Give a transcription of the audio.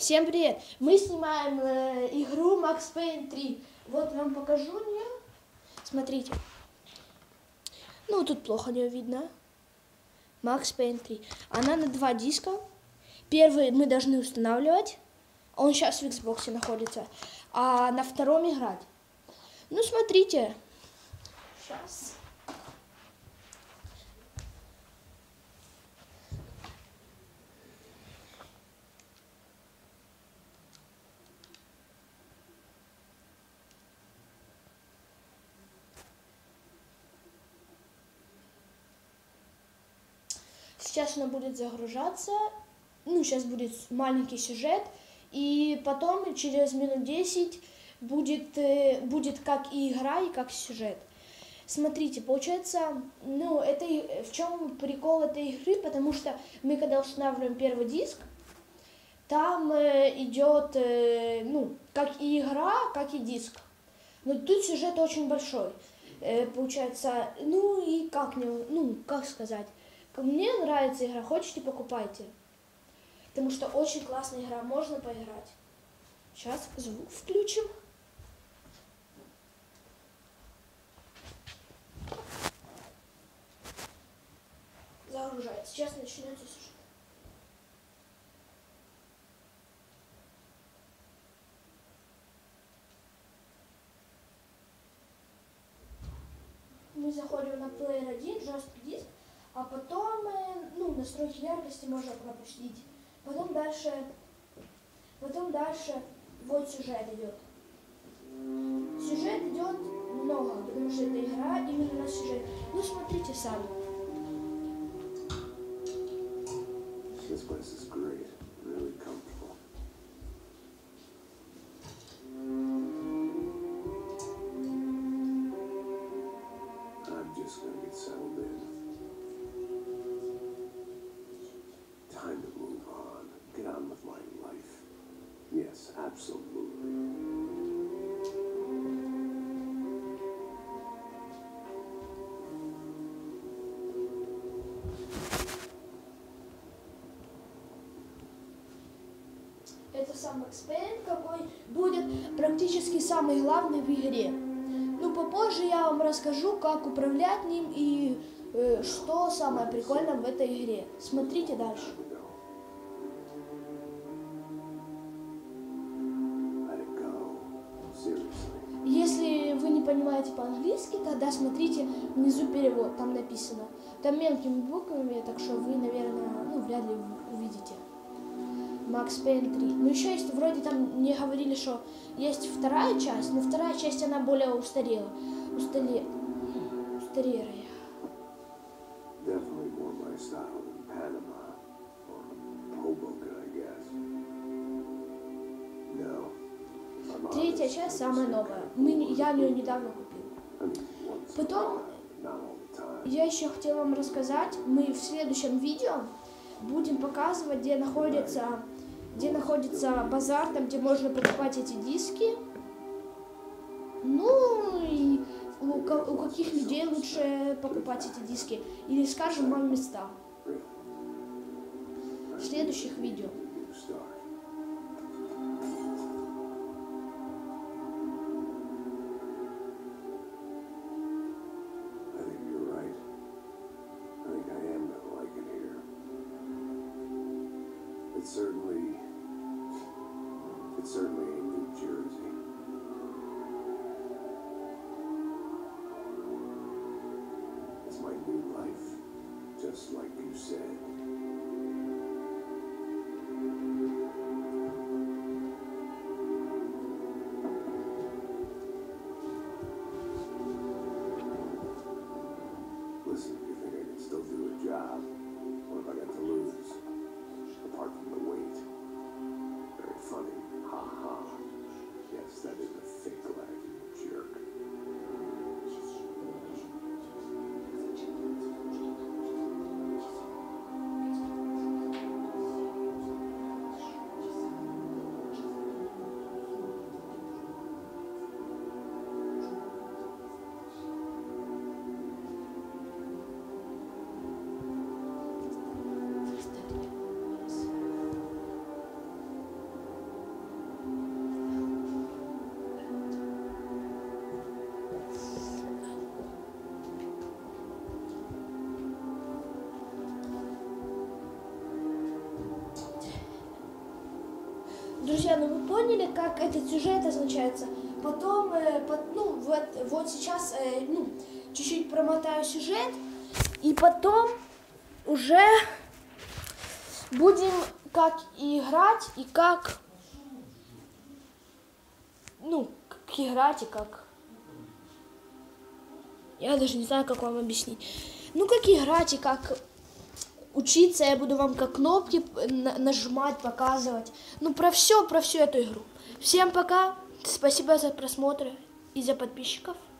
Всем привет! Мы снимаем игру Max Payne 3. Вот вам покажу ее. Смотрите. Ну, тут плохо ее видно. Max Payne 3. Она на 2 диска. Первый мы должны устанавливать. Он сейчас в Xbox находится. А на втором играть. Ну, смотрите. Сейчас. Сейчас она будет загружаться. Ну, сейчас будет маленький сюжет. И потом, через минут 10, будет как и игра, и как сюжет. Смотрите, получается, ну, это в чем прикол этой игры, потому что мы, когда устанавливаем первый диск, там идет, ну, как и игра, как и диск. Но тут сюжет очень большой, получается, ну, и как, ну, как сказать. Мне нравится игра, хотите, покупайте. Потому что очень классная игра, можно поиграть. Сейчас звук включим. Загружается. Сейчас начнется сюжет. Мы заходим на плеер 1, жесткий диск, а потом, ну, настройки яркости можно пропустить. Потом дальше вот сюжет идет. Сюжет идет много, потому что это игра именно на сюжет. Ну, смотрите сами. This place is great, really comfortable. I'm just gonna get settled in. Time to move on. Get on with my life. Yes, absolutely. Это сам Max Payne, какой будет практически самый главный в игре. Ну, попозже я вам расскажу, как управлять ним и что самое прикольное в этой игре. Смотрите дальше. Если вы не понимаете по-английски, тогда смотрите внизу перевод, там написано. Там мелкими буквами, так что вы, наверное, ну, вряд ли увидите. Max Payne 3. Ну, еще есть, вроде там не говорили, что есть вторая часть, но вторая часть, она более устарела. Устарелая. Definitely more my style than Panama or Hoboken, I guess. No. Третья часть самая новая. Я ее недавно купил. Потом я еще хотела вам рассказать, мы в следующем видео будем показывать, где находится базар, там где можно покупать эти диски. Ну и у каких людей лучше покупать эти диски. Или скажем вам места. В следующих видео. It certainly ain't New Jersey. It's my new life, just like you said. Listen, you think I can still do a job? What have I got to lose? Apart from the weight. Very funny. Ha ha. Yes, that is a fake leg, you jerk. Друзья, ну вы поняли, как этот сюжет означается? Потом, вот сейчас, чуть-чуть промотаю сюжет, и потом уже будем как играть и как, как играть и как... Я даже не знаю, как вам объяснить. Как играть и как учиться, я буду вам как кнопки нажимать, показывать. Про всю эту игру. Всем пока, спасибо за просмотр и за подписчиков.